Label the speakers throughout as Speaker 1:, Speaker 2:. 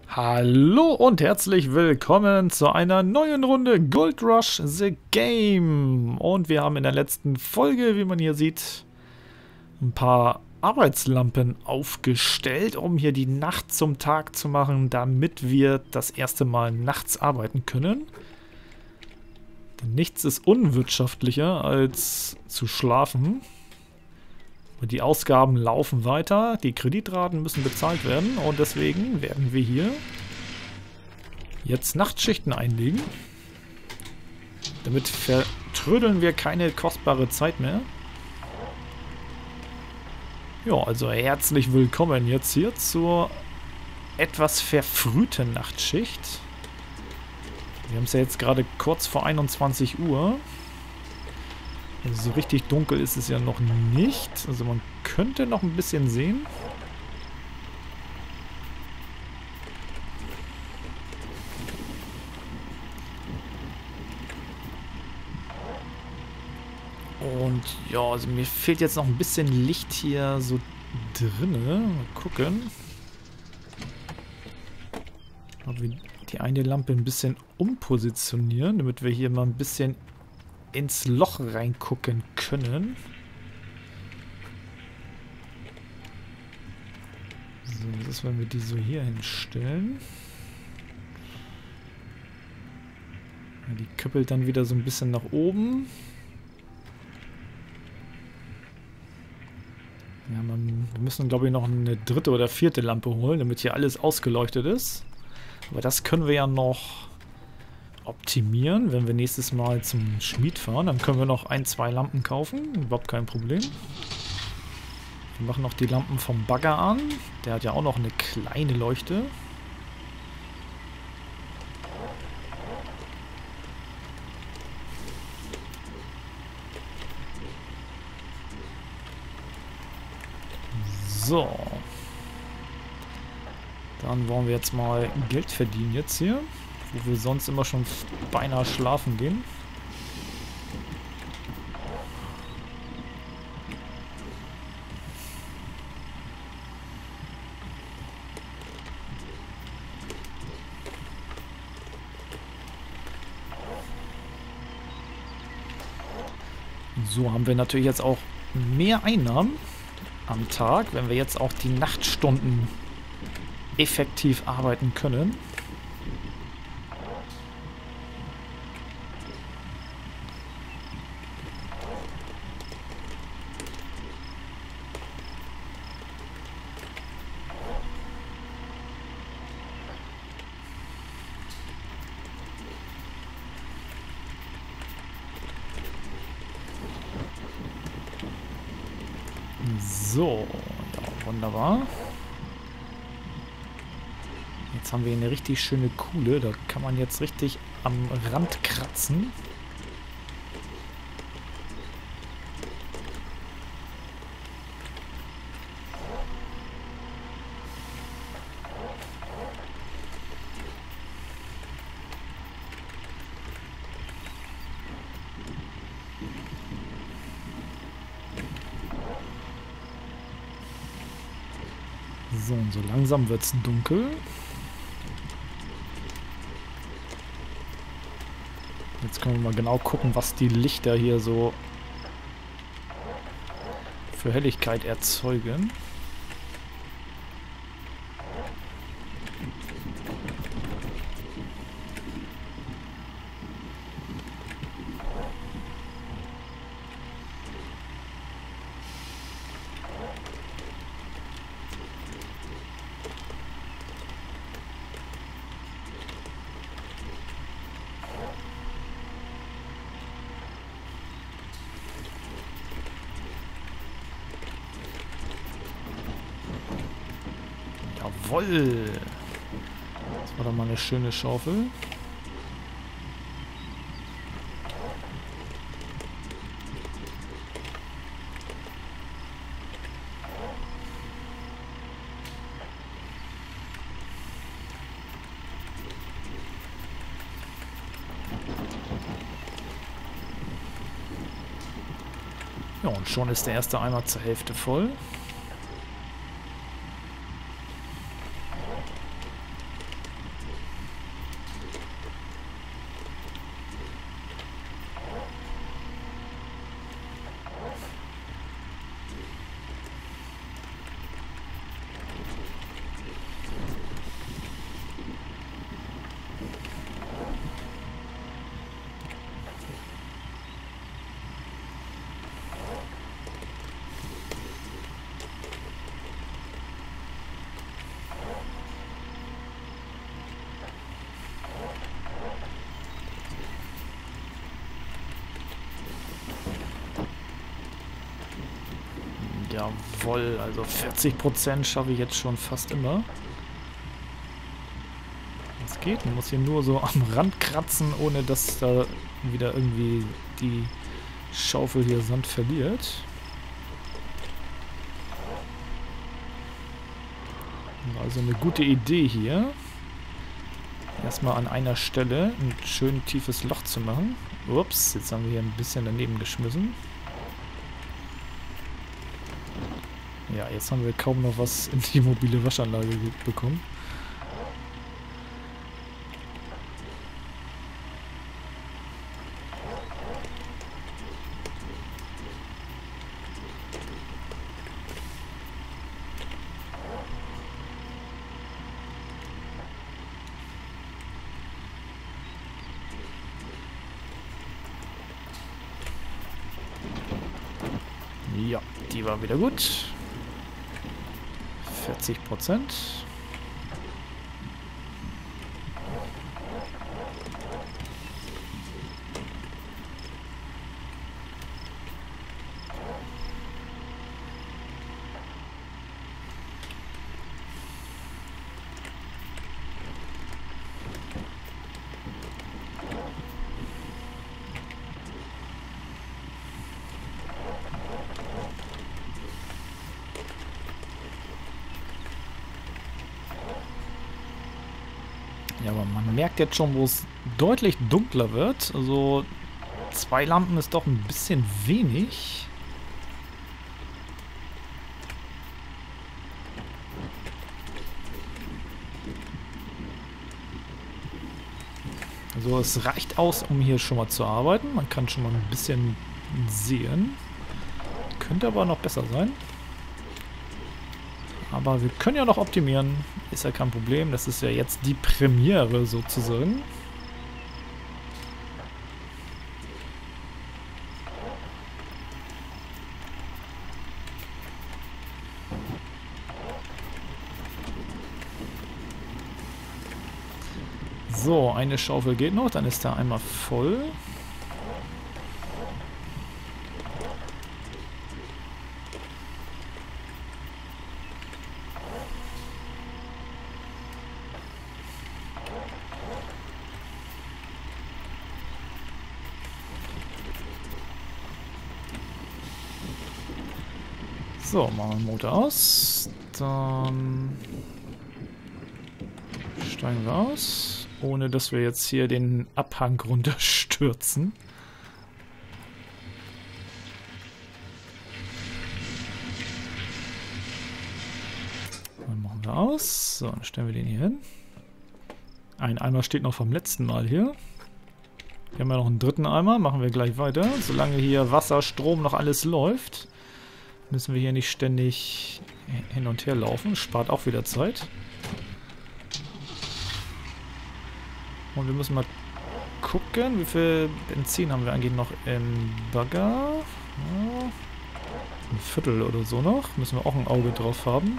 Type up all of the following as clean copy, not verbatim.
Speaker 1: Hallo und herzlich willkommen zu einer neuen Runde Gold Rush The Game. Und wir haben in der letzten Folge, wie man hier sieht, ein paar Arbeitslampen aufgestellt, um hier die Nacht zum Tag zu machen, damit wir das erste Mal nachts arbeiten können. Denn nichts ist unwirtschaftlicher als zu schlafen. Und die Ausgaben laufen weiter, die Kreditraten müssen bezahlt werden und deswegen werden wir hier jetzt Nachtschichten einlegen. Damit vertrödeln wir keine kostbare Zeit mehr. Ja, also herzlich willkommen jetzt hier zur etwas verfrühten Nachtschicht. Wir haben es ja jetzt gerade kurz vor 21 Uhr. Also so richtig dunkel ist es ja noch nicht. Also man könnte noch ein bisschen sehen. Und ja, also mir fehlt jetzt noch ein bisschen Licht hier so drinne. Mal gucken. Ob wir die eine Lampe ein bisschen umpositionieren, damit wir hier mal ein bisschen ins Loch reingucken können. So, was ist, wenn wir die so hier hinstellen? Ja, die kippelt dann wieder so ein bisschen nach oben. Ja, wir müssen, glaube ich, noch eine dritte oder vierte Lampe holen, damit hier alles ausgeleuchtet ist. Aber das können wir ja noch optimieren, wenn wir nächstes Mal zum Schmied fahren. Dann können wir noch ein, zwei Lampen kaufen. Überhaupt kein Problem. Wir machen noch die Lampen vom Bagger an. Der hat ja auch noch eine kleine Leuchte. So. Dann wollen wir jetzt mal Geld verdienen jetzt hier. Wo wir sonst immer schon beinahe schlafen gehen. So haben wir natürlich jetzt auch mehr Einnahmen am Tag, wenn wir jetzt auch die Nachtstunden effektiv arbeiten können. So, ja, wunderbar. Jetzt haben wir hier eine richtig schöne Kuhle. Da kann man jetzt richtig am Rand kratzen. So, und so langsam wird es dunkel. Jetzt können wir mal genau gucken, was die Lichter hier so für Helligkeit erzeugen. Jawoll! Das war doch mal eine schöne Schaufel. Ja, und schon ist der erste Eimer zur Hälfte voll. Jawohl, also 40% schaffe ich jetzt schon fast immer. Das geht, man muss hier nur so am Rand kratzen, ohne dass da wieder irgendwie die Schaufel hier Sand verliert. Also eine gute Idee hier. Erstmal an einer Stelle ein schön tiefes Loch zu machen. Ups, jetzt haben wir hier ein bisschen daneben geschmissen. Ja, jetzt haben wir kaum noch was in die mobile Waschanlage bekommen. Ja, die war wieder gut. 40%. Ja, aber man merkt jetzt schon, wo es deutlich dunkler wird. Also 2 Lampen ist doch ein bisschen wenig. Also es reicht aus, um hier schon mal zu arbeiten. Man kann schon mal ein bisschen sehen. Könnte aber noch besser sein. Aber wir können ja noch optimieren. Ist ja kein Problem. Das ist ja jetzt die Premiere sozusagen. So, eine Schaufel geht noch. Dann ist da einmal voll. So, machen wir den Motor aus. Dann steigen wir aus, ohne dass wir jetzt hier den Abhang runterstürzen. Dann machen wir aus. So, dann stellen wir den hier hin. Ein Eimer steht noch vom letzten Mal hier. Wir haben ja noch einen dritten Eimer, machen wir gleich weiter. Solange hier Wasser, Strom noch alles läuft, müssen wir hier nicht ständig hin und her laufen. Spart auch wieder Zeit. Und wir müssen mal gucken, wie viel Benzin haben wir eigentlich noch im Bagger. Ja, ein Viertel oder so noch. Müssen wir auch ein Auge drauf haben.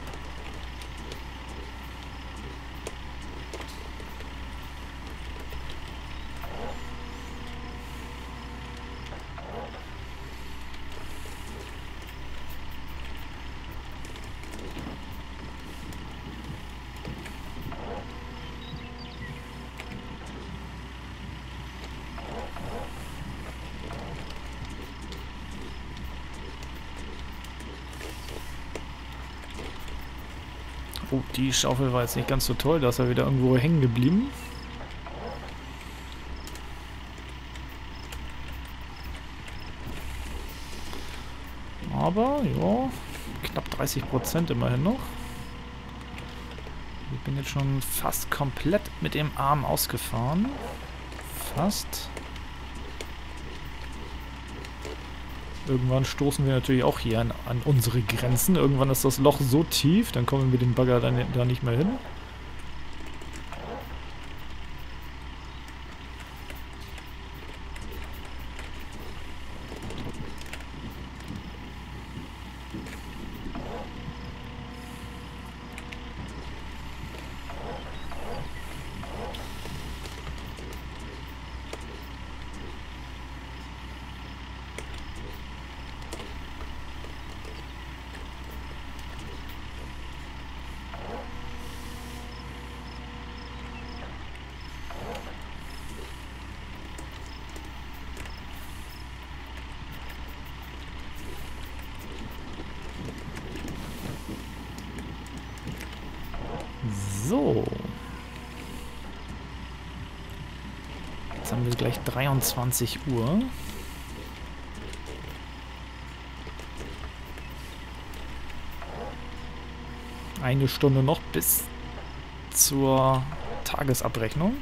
Speaker 1: Oh, die Schaufel war jetzt nicht ganz so toll, da ist er wieder irgendwo hängen geblieben. Aber, ja, knapp 30% immerhin noch. Ich bin jetzt schon fast komplett mit dem Arm ausgefahren. Fast. Irgendwann stoßen wir natürlich auch hier an unsere Grenzen. Irgendwann ist das Loch so tief, dann kommen wir mit dem Bagger dann da nicht mehr hin. So. Jetzt haben wir gleich 23 Uhr. Eine Stunde noch bis zur Tagesabrechnung.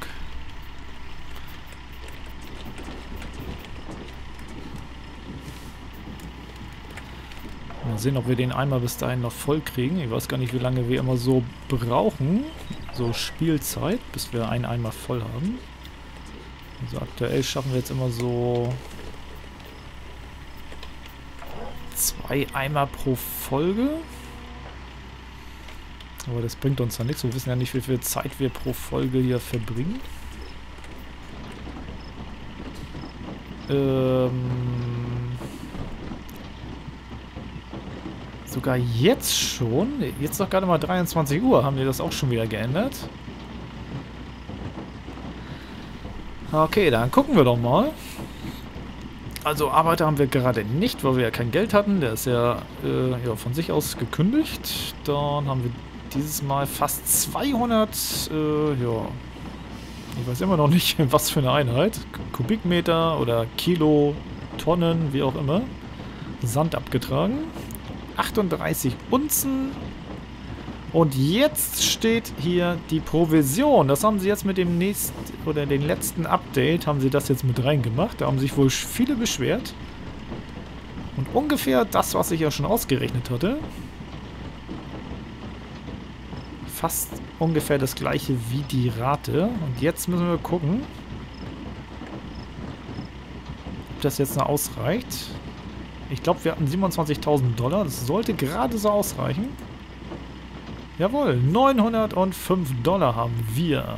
Speaker 1: Mal sehen, ob wir den einmal bis dahin noch voll kriegen. Ich weiß gar nicht, wie lange wir immer so brauchen. So Spielzeit, bis wir einen Eimer voll haben. Also aktuell schaffen wir jetzt immer so 2 Eimer pro Folge. Aber das bringt uns ja nichts. Wir wissen ja nicht, wie viel Zeit wir pro Folge hier verbringen. Sogar jetzt schon. Jetzt doch gerade mal 23 Uhr. Haben die das auch schon wieder geändert? Okay, dann gucken wir doch mal. Also Arbeiter haben wir gerade nicht, weil wir ja kein Geld hatten. Der ist ja, von sich aus gekündigt. Dann haben wir dieses Mal fast 200, ich weiß immer noch nicht, was für eine Einheit. Kubikmeter oder Kilo, Tonnen, wie auch immer. Sand abgetragen. 38 Unzen. Und jetzt steht hier die Provision. Das haben sie jetzt mit dem nächsten oder den letzten Update, haben sie das jetzt mit reingemacht. Da haben sich wohl viele beschwert. Und ungefähr das, was ich ja schon ausgerechnet hatte. Fast ungefähr das gleiche wie die Rate. Und jetzt müssen wir gucken, ob das jetzt noch ausreicht. Ich glaube, wir hatten 27.000 $. Das sollte gerade so ausreichen. Jawohl, 905 $ haben wir.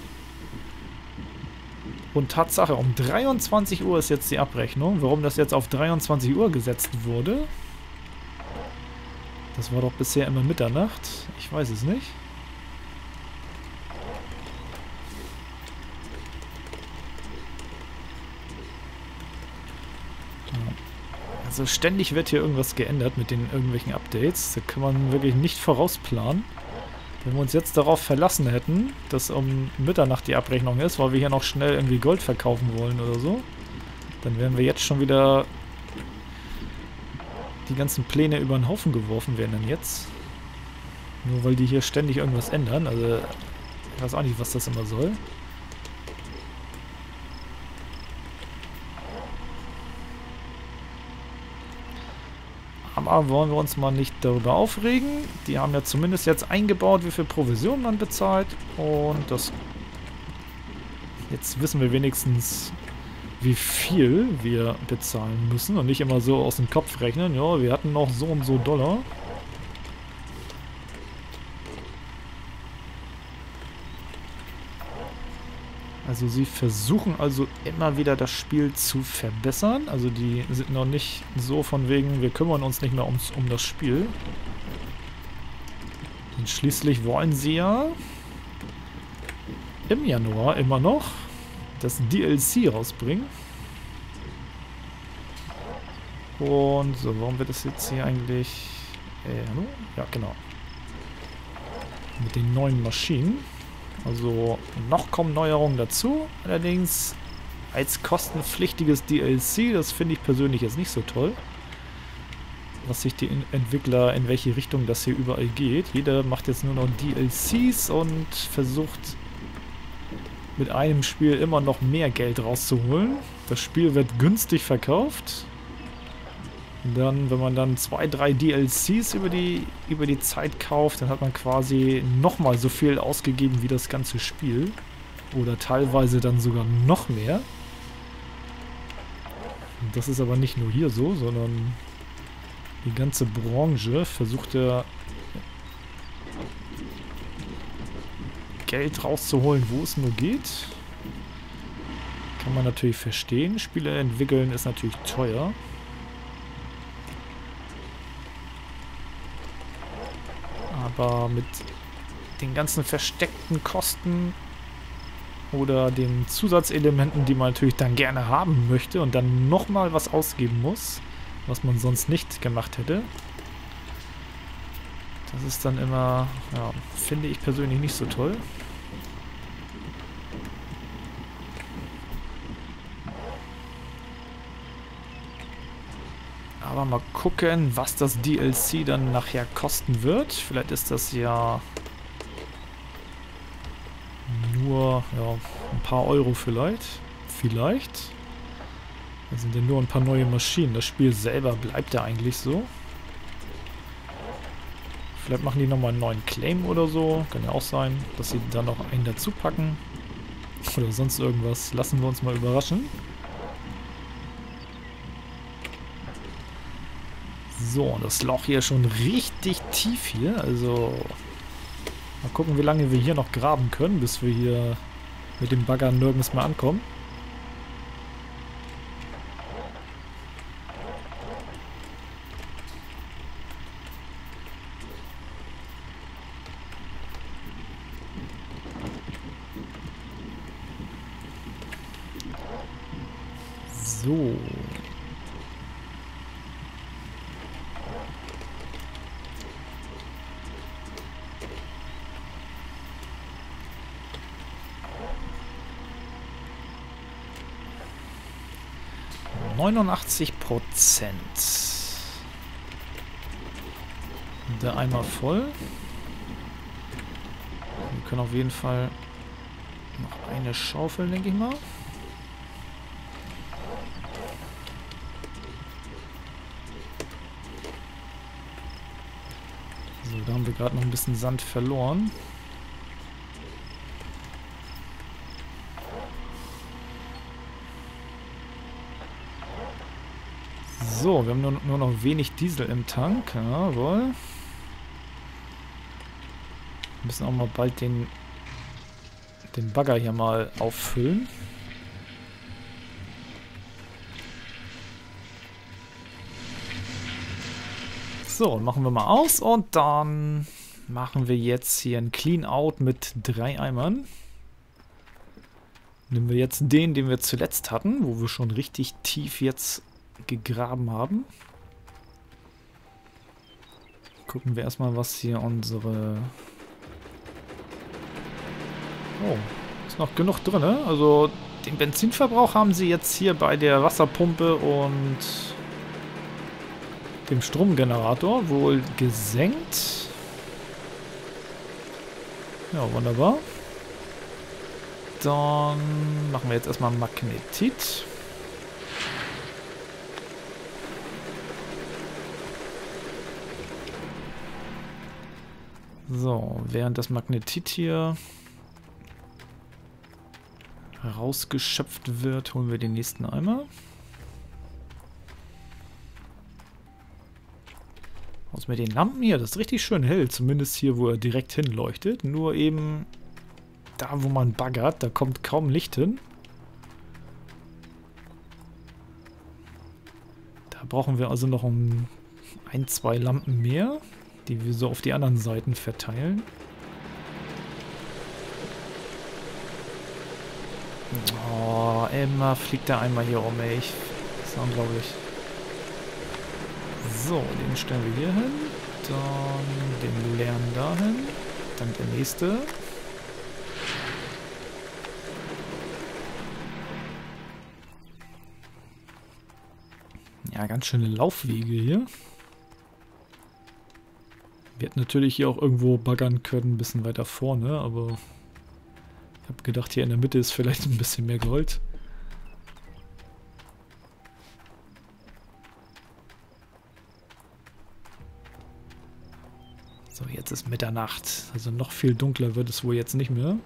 Speaker 1: Und Tatsache, um 23 Uhr ist jetzt die Abrechnung. Warum das jetzt auf 23 Uhr gesetzt wurde? Das war doch bisher immer Mitternacht. Ich weiß es nicht. Also ständig wird hier irgendwas geändert mit den irgendwelchen Updates. Da kann man wirklich nicht vorausplanen. Wenn wir uns jetzt darauf verlassen hätten, dass um Mitternacht die Abrechnung ist, weil wir hier noch schnell irgendwie Gold verkaufen wollen oder so, dann wären wir jetzt schon wieder die ganzen Pläne über den Haufen geworfen werden dann jetzt. Nur weil die hier ständig irgendwas ändern. Also ich weiß auch nicht, was das immer soll. Aber wollen wir uns mal nicht darüber aufregen. Die haben ja zumindest jetzt eingebaut, wie viel Provision man bezahlt. Und das... Jetzt wissen wir wenigstens, wie viel wir bezahlen müssen. Und nicht immer so aus dem Kopf rechnen. Ja, wir hatten noch so und so $. Also sie versuchen also immer wieder das Spiel zu verbessern. Also die sind noch nicht so von wegen, wir kümmern uns nicht mehr um das Spiel. Und schließlich wollen sie ja im Januar immer noch das DLC rausbringen. Und so, warum wird das jetzt hier eigentlich... ja, genau. Mit den neuen Maschinen. Also noch kommen Neuerungen dazu, allerdings als kostenpflichtiges DLC, das finde ich persönlich jetzt nicht so toll. Was sich die Entwickler, in welche Richtung das hier überall geht. Jeder macht jetzt nur noch DLCs und versucht mit einem Spiel immer noch mehr Geld rauszuholen. Das Spiel wird günstig verkauft. Dann, wenn man dann 2, 3 DLCs über die Zeit kauft, dann hat man quasi nochmal so viel ausgegeben wie das ganze Spiel. Oder teilweise dann sogar noch mehr. Das ist aber nicht nur hier so, sondern die ganze Branche versucht ja Geld rauszuholen, wo es nur geht. Kann man natürlich verstehen. Spiele entwickeln ist natürlich teuer. Aber mit den ganzen versteckten Kosten oder den Zusatzelementen, die man natürlich dann gerne haben möchte und dann nochmal was ausgeben muss, was man sonst nicht gemacht hätte, Das ist dann immer, ja, finde ich persönlich nicht so toll. Aber mal gucken, was das DLC dann nachher kosten wird. Vielleicht ist das ja nur ein paar Euro vielleicht. Vielleicht. Das sind ja nur ein paar neue Maschinen. Das Spiel selber bleibt ja eigentlich so. Vielleicht machen die nochmal einen neuen Claim oder so. Kann ja auch sein, dass sie da noch einen dazu packen. Oder sonst irgendwas. Lassen wir uns mal überraschen. So, das Loch hier ist schon richtig tief hier. Also mal gucken, wie lange wir hier noch graben können, bis wir hier mit dem Bagger nirgends mehr ankommen. So. %. Der Eimer voll. Wir können auf jeden Fall noch eine Schaufel, denke ich mal. So, da haben wir gerade noch ein bisschen Sand verloren. So, wir haben nur noch wenig Diesel im Tank. Jawohl. Wir müssen auch mal bald den Bagger hier mal auffüllen. So, machen wir mal aus und dann machen wir jetzt hier ein Clean Out mit 3 Eimern. Nehmen wir jetzt den wir zuletzt hatten, wo wir schon richtig tief jetzt gegraben haben. Gucken wir erstmal, was hier unsere... Oh, ist noch genug drin, ne? Also den Benzinverbrauch haben sie jetzt hier bei der Wasserpumpe und dem Stromgenerator wohl gesenkt. Ja, wunderbar. Dann machen wir jetzt erstmal Magnetit. So, während das Magnetit hier rausgeschöpft wird, holen wir den nächsten Eimer. Aus mit den Lampen hier, das ist richtig schön hell, zumindest hier, wo er direkt hinleuchtet. Nur eben da, wo man baggert, da kommt kaum Licht hin. Da brauchen wir also noch ein, zwei Lampen mehr, die wir so auf die anderen Seiten verteilen. Oh, immer fliegt der einmal hier um, ey. Das ist unglaublich. So, den stellen wir hier hin. Dann den leeren dahin. Dann der nächste. Ja, ganz schöne Laufwege hier. Wir hätten natürlich hier auch irgendwo baggern können, ein bisschen weiter vorne, aber ich habe gedacht, hier in der Mitte ist vielleicht ein bisschen mehr Gold. So, jetzt ist Mitternacht. Also noch viel dunkler wird es wohl jetzt nicht mehr.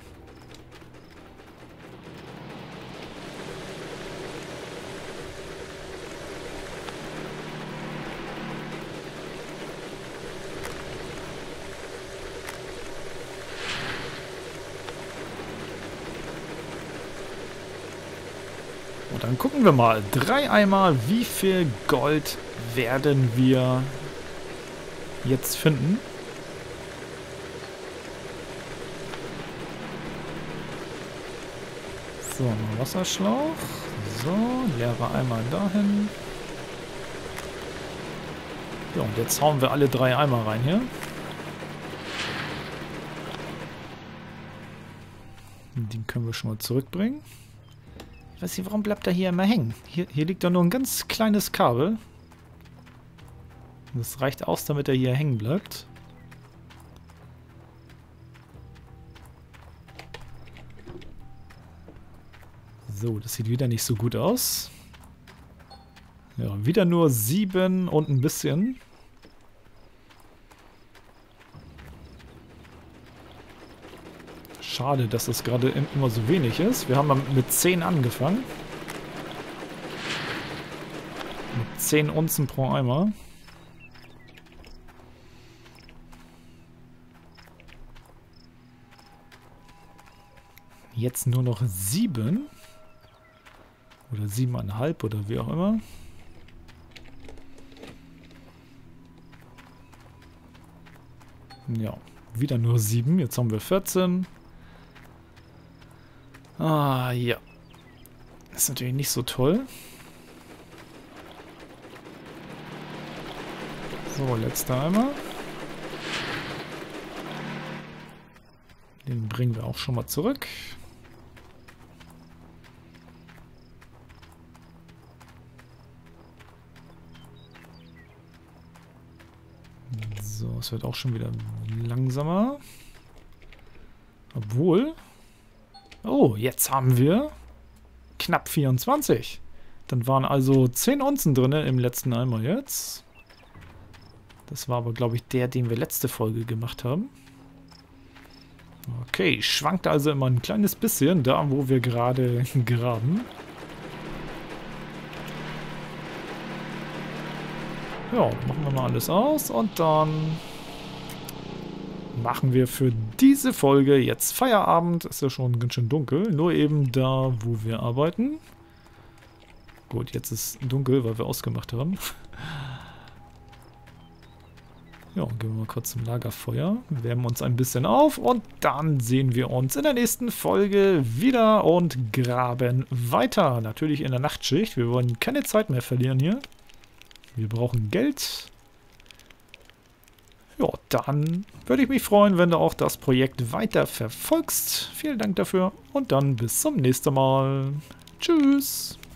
Speaker 1: Und dann gucken wir mal. 3 Eimer. Wie viel Gold werden wir jetzt finden? So, mal Wasserschlauch. So, leerer Eimer dahin. Ja, und jetzt hauen wir alle 3 Eimer rein hier. Den können wir schon mal zurückbringen. Ich weiß nicht, warum bleibt er hier immer hängen? Hier liegt doch nur ein ganz kleines Kabel. Das reicht aus, damit er hier hängen bleibt. So, das sieht wieder nicht so gut aus. Ja, wieder nur 7 und ein bisschen. Schade, dass das gerade immer so wenig ist. Wir haben mit 10 angefangen. Mit 10 Unzen pro Eimer. Jetzt nur noch 7. Oder 7,5 oder wie auch immer. Ja, wieder nur 7. Jetzt haben wir 14. Ah, ja. Das ist natürlich nicht so toll. So, letzter Eimer. Den bringen wir auch schon mal zurück. So, es wird auch schon wieder langsamer. Obwohl... Oh, jetzt haben wir knapp 24. Dann waren also 10 Unzen drin im letzten Eimer jetzt. Das war aber, glaube ich, der, den wir letzte Folge gemacht haben. Okay, schwankt also immer ein kleines bisschen da, wo wir gerade graben. Ja, machen wir mal alles aus und dann machen wir für diese Folge jetzt Feierabend. Ist ja schon ganz schön dunkel, nur eben da, wo wir arbeiten. Gut, jetzt ist dunkel, weil wir ausgemacht haben. Ja, gehen wir mal kurz zum Lagerfeuer, wärmen uns ein bisschen auf und dann sehen wir uns in der nächsten Folge wieder und graben weiter. Natürlich in der Nachtschicht, wir wollen keine Zeit mehr verlieren hier. Wir brauchen Geld. Ja, dann würde ich mich freuen, wenn du auch das Projekt weiter verfolgst. Vielen Dank dafür und dann bis zum nächsten Mal. Tschüss.